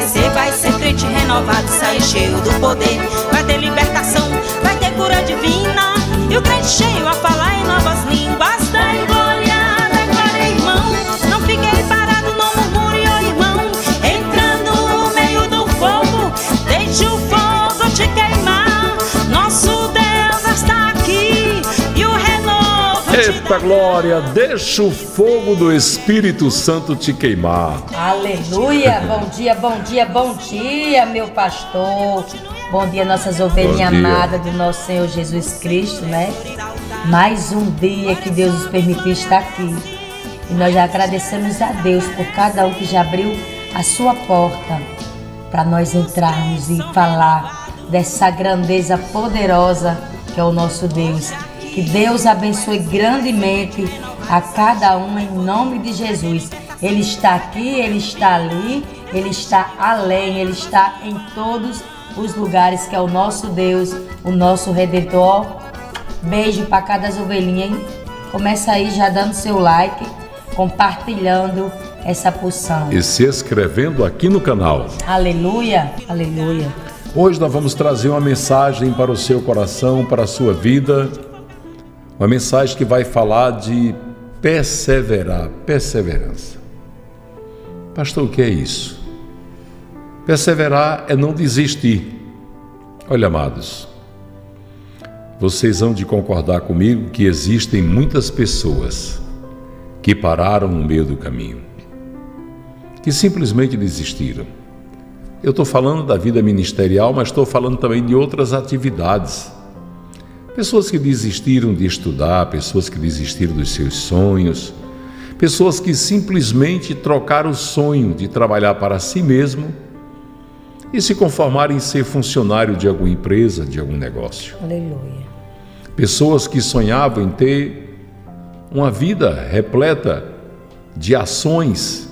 vai ser crente renovado, sai cheio do poder. Vai ter libertação, vai ter cura divina, e o crente cheio a falar em novas línguas. Dai glória, irmão. Não fique aí parado, não murmure, ó irmão. Entrando no meio do fogo, deixe o fogo te queimar. Nosso Deus está aqui e o renovo te Eita glória, deixa o fogo do Espírito Santo te queimar. Aleluia, bom dia, bom dia, bom dia, meu pastor. Bom dia, nossas ovelhinhas amadas do nosso Senhor Jesus Cristo, né? Mais um dia que Deus nos permitiu estar aqui. E nós já agradecemos a Deus por cada um que já abriu a sua porta para nós entrarmos e falar dessa grandeza poderosa que é o nosso Deus. Que Deus abençoe grandemente a cada um em nome de Jesus. Ele está aqui, Ele está ali, Ele está além, Ele está em todos os lugares, que é o nosso Deus, o nosso Redentor. Beijo para cada ovelhinha, hein? Começa aí já dando seu like, compartilhando essa porção. E se inscrevendo aqui no canal. Aleluia, aleluia. Hoje nós vamos trazer uma mensagem para o seu coração, para a sua vida. Uma mensagem que vai falar de perseverar, perseverança. Pastor, o que é isso? Perseverar é não desistir. Olha, amados, vocês hão de concordar comigo que existem muitas pessoas que pararam no meio do caminho, que simplesmente desistiram. Eu estou falando da vida ministerial, mas estou falando também de outras atividades. Pessoas que desistiram de estudar, pessoas que desistiram dos seus sonhos, pessoas que simplesmente trocaram o sonho de trabalhar para si mesmo e se conformaram em ser funcionário de alguma empresa, de algum negócio. Aleluia. Pessoas que sonhavam em ter uma vida repleta de ações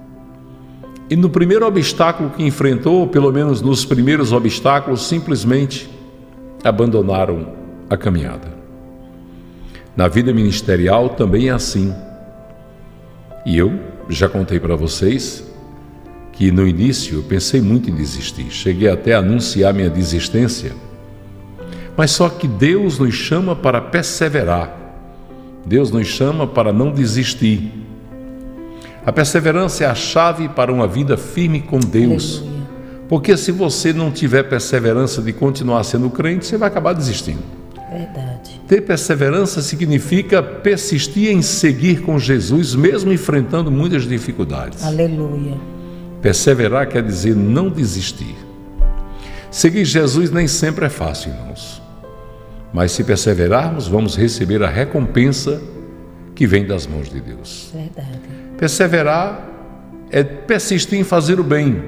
e no primeiro obstáculo que enfrentou, pelo menos nos primeiros obstáculos, simplesmente abandonaram a caminhada. Na vida ministerial também é assim. E eu já contei para vocês que no início eu pensei muito em desistir. Cheguei até a anunciar minha desistência. Mas só que Deus nos chama para perseverar. Deus nos chama para não desistir. A perseverança é a chave para uma vida firme com Deus. Aleluia. Porque se você não tiver perseverança de continuar sendo crente, você vai acabar desistindo. Verdade. Ter perseverança significa persistir em seguir com Jesus, mesmo enfrentando muitas dificuldades. Aleluia. Perseverar quer dizer não desistir. Seguir Jesus nem sempre é fácil, irmãos. Mas se perseverarmos, vamos receber a recompensa que vem das mãos de Deus. Verdade. Perseverar é persistir em fazer o bem.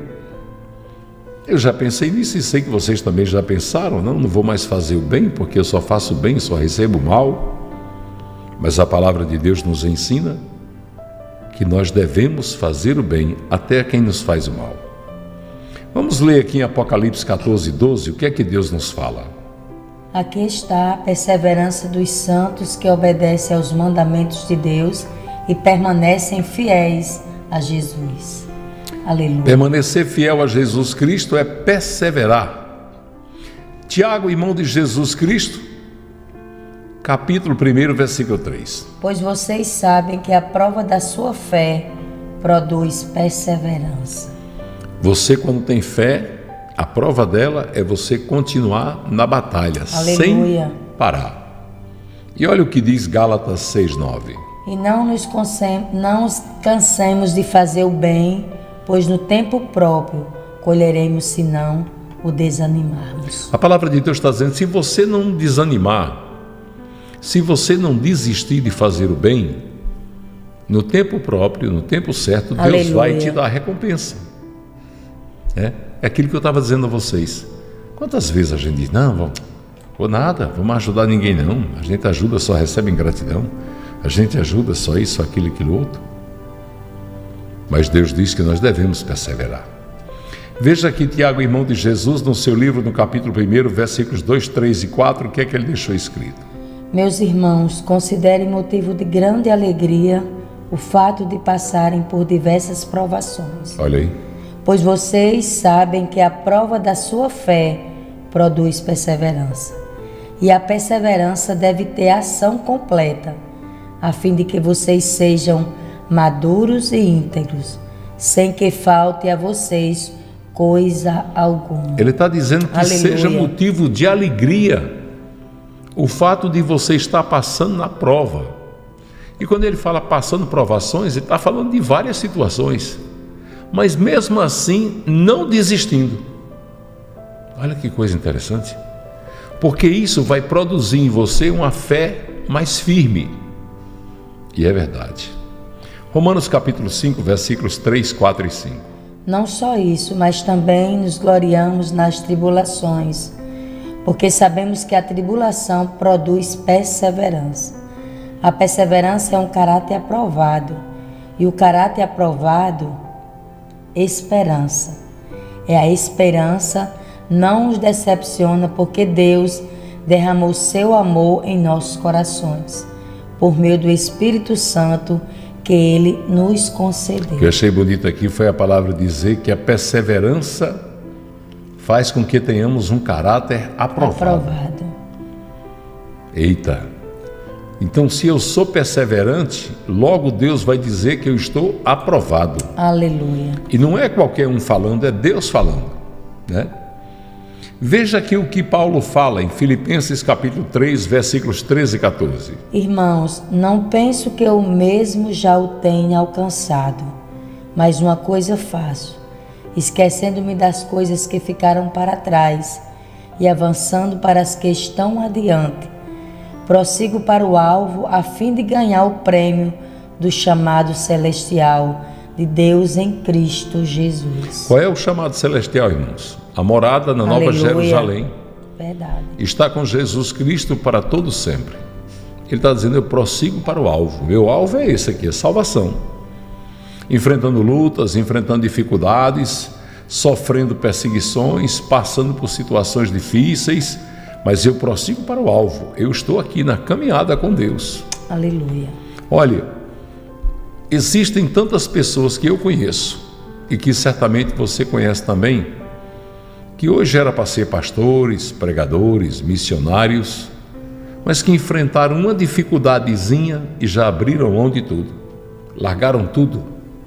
Eu já pensei nisso e sei que vocês também já pensaram. Não vou mais fazer o bem porque eu só faço o bem, só recebo o mal. Mas a palavra de Deus nos ensina que nós devemos fazer o bem até a quem nos faz o mal. Vamos ler aqui em Apocalipse 14:12, o que é que Deus nos fala? Aqui está a perseverança dos santos que obedecem aos mandamentos de Deus e permanecem fiéis a Jesus. Aleluia. Permanecer fiel a Jesus Cristo é perseverar. Tiago, irmão de Jesus Cristo, capítulo 1, versículo 3. Pois vocês sabem que a prova da sua fé produz perseverança. Você, quando tem fé, a prova dela é você continuar na batalha, aleluia, sem parar. E olha o que diz Gálatas 6:9. E não nos cansemos de fazer o bem, pois no tempo próprio colheremos se não o desanimarmos. A palavra de Deus está dizendo, se você não desanimar, se você não desistir de fazer o bem, no tempo próprio, no tempo certo, Deus aleluia, vai te dar a recompensa. É aquilo que eu estava dizendo a vocês. Quantas vezes a gente diz, não, vou nada, vamos ajudar ninguém não. A gente ajuda, só recebe ingratidão. A gente ajuda só isso, aquilo, aquilo outro. Mas Deus diz que nós devemos perseverar. Veja aqui Tiago, irmão de Jesus, no seu livro, no capítulo 1, versículos 2, 3 e 4, o que é que ele deixou escrito? Meus irmãos, considerem motivo de grande alegria o fato de passarem por diversas provações. Olha aí. pois vocês sabem que a prova da sua fé produz perseverança. E a perseverança deve ter ação completa, a fim de que vocês sejam maduros e íntegros, sem que falte a vocês coisa alguma. Ele está dizendo que Aleluia. Seja motivo de alegria o fato de você estar passando na prova. E quando ele fala passando provações, ele está falando de várias situações, mas mesmo assim não desistindo. Olha que coisa interessante, porque isso vai produzir em você uma fé mais firme. E é verdade. Romanos capítulo 5, versículos 3, 4 e 5. Não só isso, mas também nos gloriamos nas tribulações, porque sabemos que a tribulação produz perseverança. A perseverança é um caráter aprovado, e o caráter aprovado, esperança. É a esperança não nos decepciona, porque Deus derramou seu amor em nossos corações, por meio do Espírito Santo que Ele nos concedeu. O que eu achei bonito aqui foi a palavra dizer que a perseverança faz com que tenhamos um caráter aprovado. Eita! Então, se eu sou perseverante, logo Deus vai dizer que eu estou aprovado. Aleluia. E não é qualquer um falando, é Deus falando, né? Veja aqui o que Paulo fala em Filipenses capítulo 3, versículos 13 e 14. Irmãos, não penso que eu mesmo já o tenha alcançado, mas uma coisa faço, esquecendo-me das coisas que ficaram para trás e avançando para as que estão adiante. Prossigo para o alvo a fim de ganhar o prêmio do chamado celestial de Deus em Cristo Jesus. Qual é o chamado celestial, irmãos? A morada na Nova Jerusalém. Verdade. Está com Jesus Cristo para todo sempre. Ele está dizendo, eu prossigo para o alvo. Meu alvo é esse aqui, é salvação. Enfrentando lutas, enfrentando dificuldades, sofrendo perseguições, passando por situações difíceis, mas eu prossigo para o alvo. Eu estou aqui na caminhada com Deus. Aleluia. Olha, existem tantas pessoas que eu conheço e que certamente você conhece também, que hoje era para ser pastores, pregadores, missionários, mas que enfrentaram uma dificuldadezinha e já abriram mão de tudo, largaram tudo.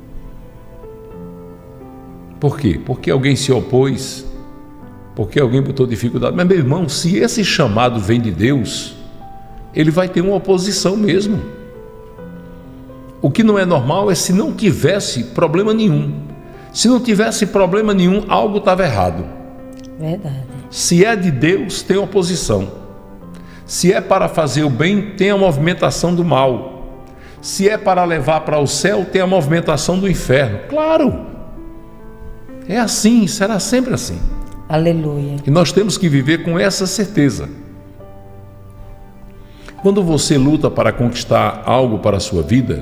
Por quê? Porque alguém se opôs, porque alguém botou dificuldade. Mas, meu irmão, se esse chamado vem de Deus, ele vai ter uma oposição mesmo. O que não é normal é se não tivesse problema nenhum. Se não tivesse problema nenhum, algo estava errado. Verdade. Se é de Deus, tem oposição. Se é para fazer o bem, tem a movimentação do mal. Se é para levar para o céu, tem a movimentação do inferno. Claro! É assim, será sempre assim. Aleluia. E nós temos que viver com essa certeza. Quando você luta para conquistar algo para a sua vida,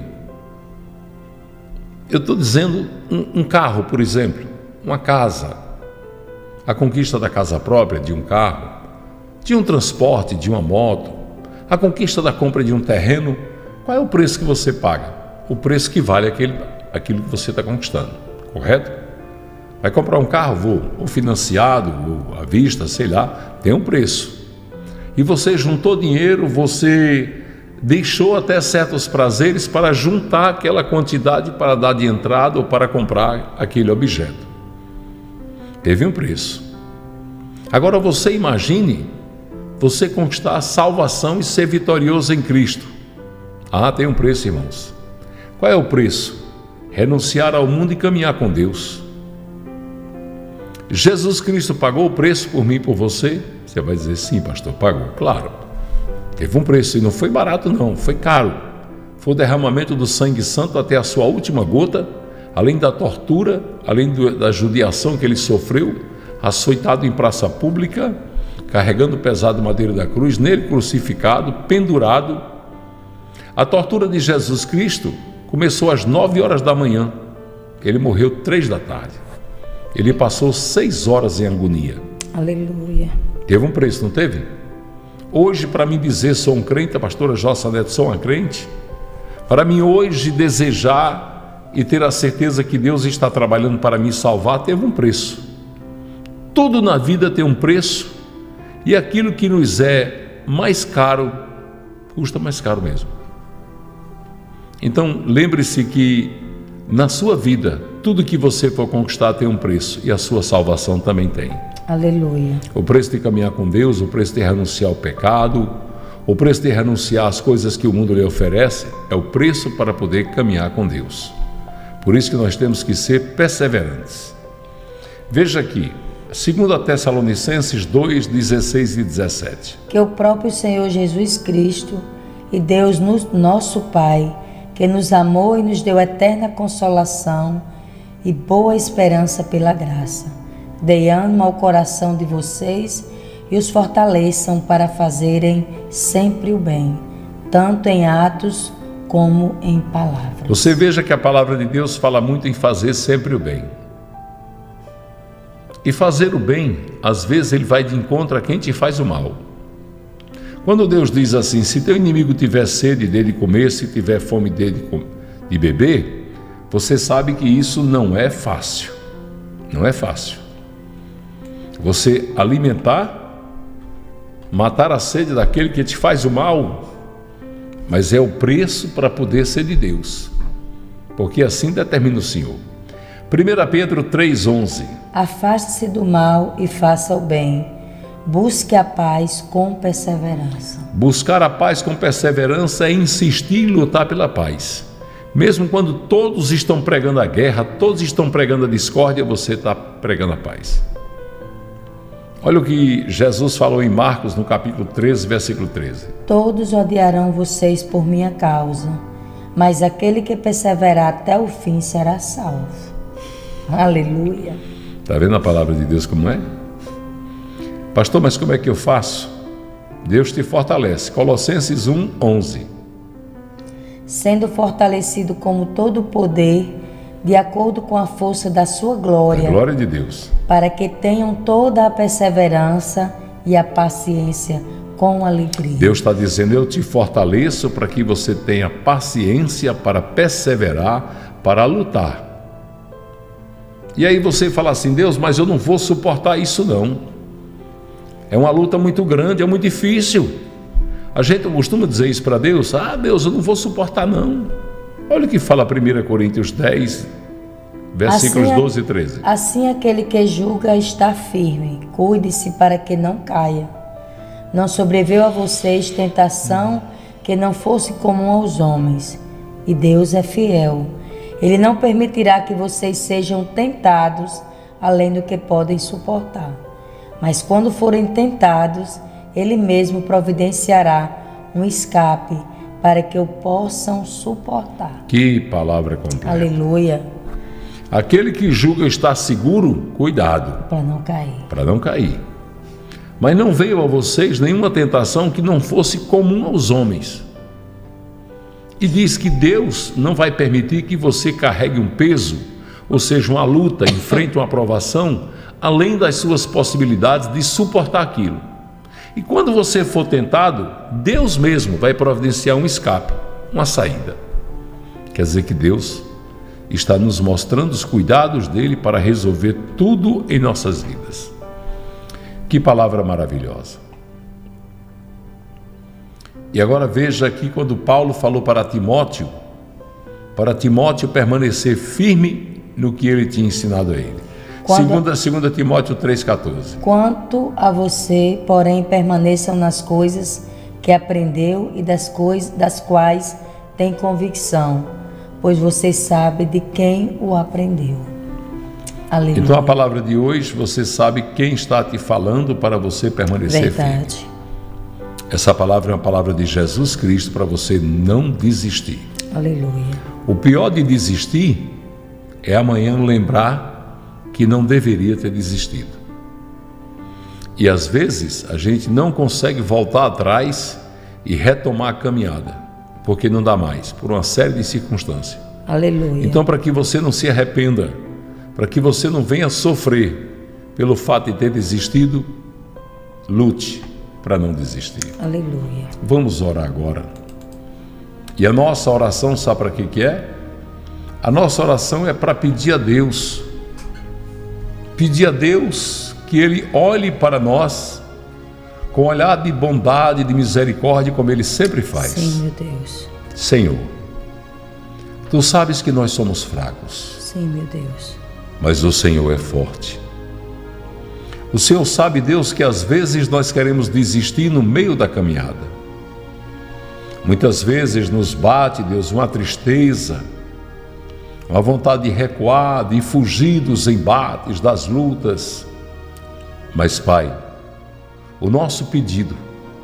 eu estou dizendo um carro, por exemplo, uma casa, a conquista da casa própria, de um carro, de um transporte, de uma moto, a conquista da compra de um terreno, qual é o preço que você paga? O preço que vale aquilo que você está conquistando, correto? Vai comprar um carro, ou financiado, ou à vista, sei lá, tem um preço. E você juntou dinheiro, você deixou até certos prazeres para juntar aquela quantidade para dar de entrada ou para comprar aquele objeto. Teve um preço. Agora você imagine você conquistar a salvação e ser vitorioso em Cristo. Ah, tem um preço, irmãos. Qual é o preço? Renunciar ao mundo e caminhar com Deus. Jesus Cristo pagou o preço por mim e por você? Você vai dizer, sim, pastor, pagou. Claro, teve um preço e não foi barato não, foi caro. Foi o derramamento do sangue santo até a sua última gota, além da tortura, além da judiação que ele sofreu, açoitado em praça pública, carregando o pesado madeiro da cruz, nele crucificado, pendurado. A tortura de Jesus Cristo começou às 9 horas da manhã, ele morreu 3 da tarde. Ele passou 6 horas em agonia. Aleluia. Teve um preço, não teve? Hoje, para mim dizer sou um crente, a pastora Jossa Neto, sou uma crente, para mim hoje desejar e ter a certeza que Deus está trabalhando para me salvar, teve um preço. Tudo na vida tem um preço, e aquilo que nos é mais caro, custa mais caro mesmo. Então, lembre-se que na sua vida, tudo que você for conquistar tem um preço, e a sua salvação também tem. Aleluia. O preço de caminhar com Deus, o preço de renunciar ao pecado, o preço de renunciar às coisas que o mundo lhe oferece, é o preço para poder caminhar com Deus. Por isso que nós temos que ser perseverantes. Veja aqui, 2 Tessalonicenses 2, 16 e 17. Que o próprio Senhor Jesus Cristo e Deus nosso Pai, que nos amou e nos deu eterna consolação e boa esperança pela graça, dê ânimo ao coração de vocês e os fortaleçam para fazerem sempre o bem, tanto em atos como em palavras. Você veja que a palavra de Deus fala muito em fazer sempre o bem. E fazer o bem, às vezes ele vai de encontro a quem te faz o mal. Quando Deus diz assim, se teu inimigo tiver sede, dele comer, se tiver fome, dele de beber, você sabe que isso não é fácil. Não é fácil. Você alimentar, matar a sede daquele que te faz o mal, mas é o preço para poder ser de Deus, porque assim determina o Senhor. 1 Pedro 3,11. Afaste-se do mal e faça o bem. Busque a paz com perseverança. Buscar a paz com perseverança é insistir em lutar pela paz. Mesmo quando todos estão pregando a guerra, todos estão pregando a discórdia, você está pregando a paz. Olha o que Jesus falou em Marcos, no capítulo 13, versículo 13. Todos odiarão vocês por minha causa, mas aquele que perseverar até o fim será salvo. Aleluia. Está vendo a palavra de Deus como é? Pastor, mas como é que eu faço? Deus te fortalece. Colossenses 1, 11. Sendo fortalecido com todo o poder, de acordo com a força da sua glória. A glória de Deus. Para que tenham toda a perseverança e a paciência com alegria. Deus está dizendo, eu te fortaleço para que você tenha paciência para perseverar, para lutar. E aí você fala assim, Deus, mas eu não vou suportar isso não. É uma luta muito grande, é muito difícil. A gente costuma dizer isso para Deus, Deus, eu não vou suportar não. Olha o que fala 1 Coríntios 10, versículos 12 e 13. Assim aquele que julga está firme, cuide-se para que não caia. Não sobreveio a vocês tentação que não fosse comum aos homens, e Deus é fiel. Ele não permitirá que vocês sejam tentados além do que podem suportar. Mas quando forem tentados, Ele mesmo providenciará um escape para que o possam suportar. Que palavra completa. Aleluia. Aquele que julga estar seguro, cuidado. Para não cair. Para não cair. Mas não veio a vocês nenhuma tentação que não fosse comum aos homens. E diz que Deus não vai permitir que você carregue um peso, ou seja, uma luta, enfrente uma provação, além das suas possibilidades de suportar aquilo. E quando você for tentado, Deus mesmo vai providenciar um escape, uma saída. Quer dizer que Deus está nos mostrando os cuidados dele para resolver tudo em nossas vidas. Que palavra maravilhosa. E agora veja aqui quando Paulo falou para Timóteo permanecer firme no que ele tinha ensinado a ele. 2 Timóteo 3,14. Quanto a você, porém, permaneçam nas coisas que aprendeu e das quais tem convicção, pois você sabe de quem o aprendeu. Aleluia. Então a palavra de hoje, você sabe quem está te falando para você permanecer Verdade. firme. Essa palavra é uma palavra de Jesus Cristo para você não desistir. Aleluia. O pior de desistir é amanhã lembrar que não deveria ter desistido. E às vezes a gente não consegue voltar atrás e retomar a caminhada, porque não dá mais, por uma série de circunstâncias. Aleluia. Então, para que você não se arrependa, para que você não venha sofrer pelo fato de ter desistido, lute para não desistir. Aleluia. Vamos orar agora. E a nossa oração, sabe para que é? A nossa oração é para pedir a Deus que Ele olhe para nós com olhar de bondade, de misericórdia, como Ele sempre faz. Sim, meu Deus. Senhor, Tu sabes que nós somos fracos. Sim, meu Deus. Mas o Senhor é forte. O Senhor sabe, Deus, que às vezes nós queremos desistir no meio da caminhada. Muitas vezes nos bate, Deus, uma tristeza, uma vontade de recuar, de fugir dos embates, das lutas. Mas, Pai, o nosso pedido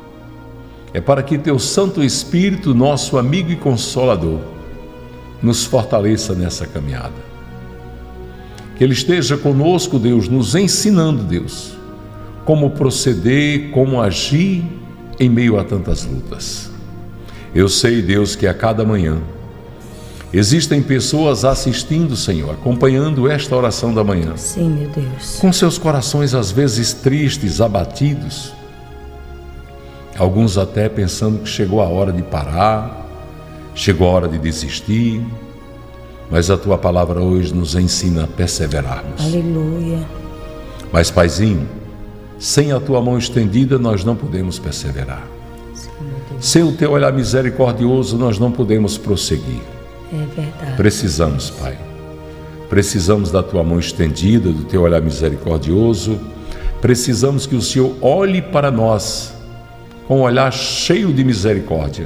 é para que Teu Santo Espírito, nosso amigo e consolador, nos fortaleça nessa caminhada. Que Ele esteja conosco, Deus, nos ensinando, Deus, como proceder, como agir em meio a tantas lutas. Eu sei, Deus, que a cada manhã existem pessoas assistindo, Senhor, acompanhando esta oração da manhã. Sim, meu Deus. Com seus corações às vezes tristes, abatidos. Alguns até pensando que chegou a hora de parar, chegou a hora de desistir. Mas a Tua palavra hoje nos ensina a perseverarmos. Aleluia. Mas, Paizinho, sem a Tua mão estendida nós não podemos perseverar. Sim, meu Deus. Sem o Teu olhar misericordioso nós não podemos prosseguir. É verdade. Precisamos, Pai. Precisamos da Tua mão estendida, do Teu olhar misericordioso. Precisamos que o Senhor olhe para nós com um olhar cheio de misericórdia.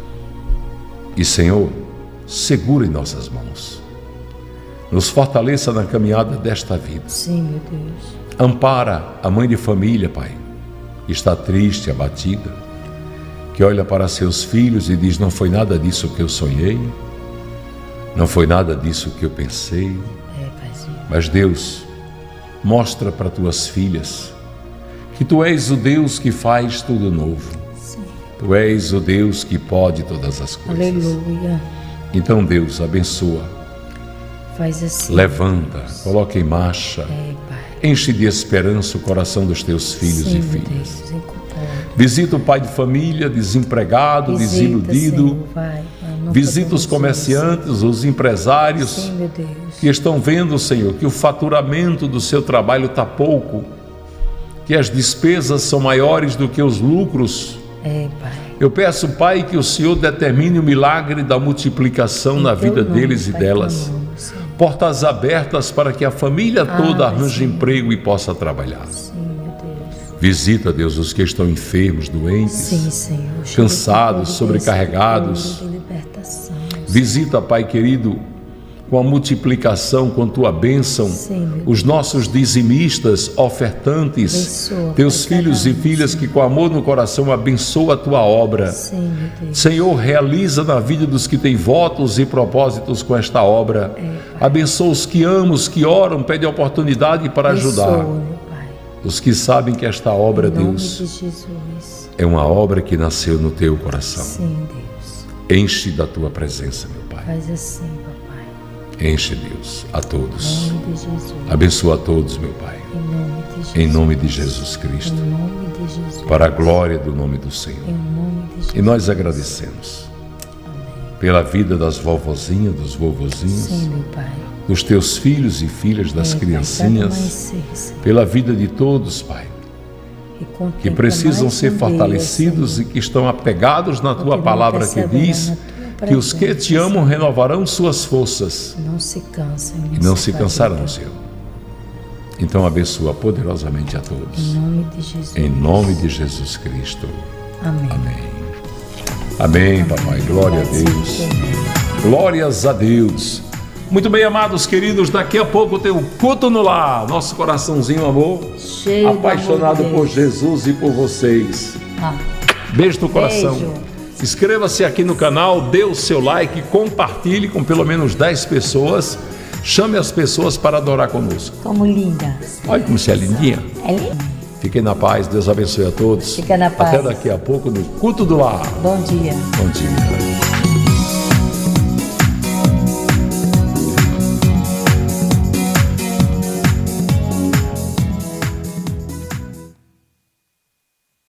E, Senhor, segura em nossas mãos. Nos fortaleça na caminhada desta vida. Sim, meu Deus. Ampara a mãe de família, Pai, que está triste, abatida, que olha para seus filhos e diz: não foi nada disso que eu sonhei, não foi nada disso que eu pensei. Paizinho. Mas, Deus, mostra para tuas filhas que Tu és o Deus que faz tudo novo. Sim. Tu és o Deus que pode todas as coisas. Aleluia. Então, Deus, abençoa, Faz assim. levanta, coloca em marcha, Pai. enche de esperança o coração dos Teus filhos Sim, e meu filhas. Deus, incomoda. Visita o pai de família, desempregado, desiludido. Senhor, vai. Não Visita os podemos comerciantes, os empresários Sim, meu Deus. que estão vendo, Senhor, que o faturamento do seu trabalho está pouco, que as despesas são maiores do que os lucros. Pai. Eu peço, Pai, que o Senhor determine o milagre da multiplicação na vida deles e delas. Portas abertas para que a família toda arranje emprego e possa trabalhar. Sim, meu Deus. Visita, Deus, os que estão enfermos, doentes, Sim, Senhor. cansados, sobrecarregados. De libertação. Visita, Pai querido, com a multiplicação, com Tua bênção, Sim, os nossos dizimistas, ofertantes, Abençoa, Teus Pai, filhos e cada um, filhas que com amor no coração abençoa a Tua obra. Sim, meu Deus. Senhor, realiza na vida dos que têm votos e propósitos com esta obra. Abençoa os que amam, os que oram, pedem oportunidade para ajudar. Abençoa, meu Pai. Os que sabem que esta obra, Em nome Deus, de Jesus. é uma obra que nasceu no Teu coração. Sim, Deus. Enche da Tua presença, meu Pai. Faz assim, papai. Enche, Deus, a todos. Em nome de Jesus. Abençoa a todos, meu Pai. Em nome de Jesus. Em nome de Jesus Cristo. Em nome de Jesus. Para a glória do nome do Senhor. Em nome de Jesus. E nós agradecemos pela vida das vovozinhas, dos vovozinhos, Sim, meu Pai. dos Teus filhos e filhas, das Pai, criancinhas, cada amanhecer, Senhor. pela vida de todos, Pai, E que contempla precisam mais ser um dia, fortalecidos Senhor. e que estão apegados na Tua Continuam palavra que perseverando diz na Tua que os que presença, Te amam renovarão suas forças Não se cansem. e não se cansarão, Senhor. Então abençoa poderosamente a todos. Em nome de Jesus. Em nome de Jesus Cristo. Amém. Amém. Amém, papai. Glória a Deus. Glórias a Deus. Muito bem, amados queridos, daqui a pouco tem o culto no lar. Nosso coraçãozinho, amor, Cheio apaixonado do amor por de Deus. Jesus e por vocês. Ah, Beijo no coração. Beijo. Inscreva-se aqui no canal, dê o seu like, compartilhe com pelo menos 10 pessoas. Chame as pessoas para adorar conosco. como linda. Olha como você é lindinha. É linda. Fiquem na paz, Deus abençoe a todos. Fica na paz. Até daqui a pouco no culto do lar. Bom dia. Bom dia.